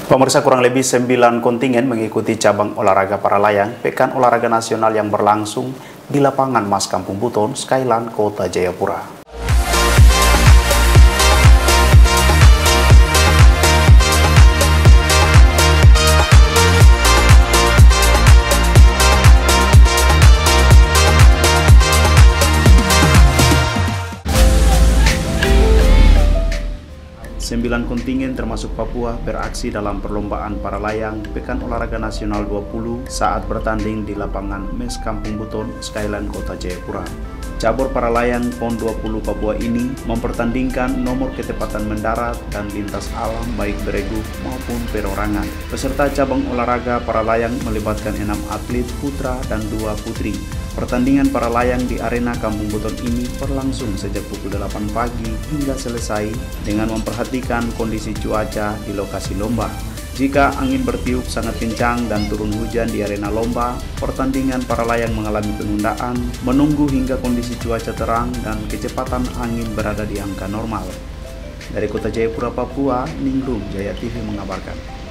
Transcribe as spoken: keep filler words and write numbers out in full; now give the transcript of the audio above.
Pemirsa, kurang lebih sembilan kontingen mengikuti cabang olahraga para layang Pekan Olahraga Nasional yang berlangsung di lapangan Mas Kampung Buton, Skyland, Kota Jayapura. Sembilan kontingen termasuk Papua beraksi dalam perlombaan para layang Pekan Olahraga Nasional dua puluh saat bertanding di lapangan Mes Kampung Buton, Skyland, Kota Jayapura. Cabur para layang P O N dua puluh Papua ini mempertandingkan nomor ketepatan mendarat dan lintas alam baik beregu maupun perorangan. Peserta cabang olahraga para layang melibatkan enam atlet putra dan dua putri. Pertandingan para layang di arena Kampung Buton ini berlangsung sejak pukul delapan pagi hingga selesai dengan memperhatikan kondisi cuaca di lokasi lomba. Jika angin bertiup sangat kencang dan turun hujan di arena lomba, pertandingan para layang mengalami penundaan, menunggu hingga kondisi cuaca terang dan kecepatan angin berada di angka normal. Dari Kota Jayapura, Papua, Ningrum Jaya T V mengabarkan.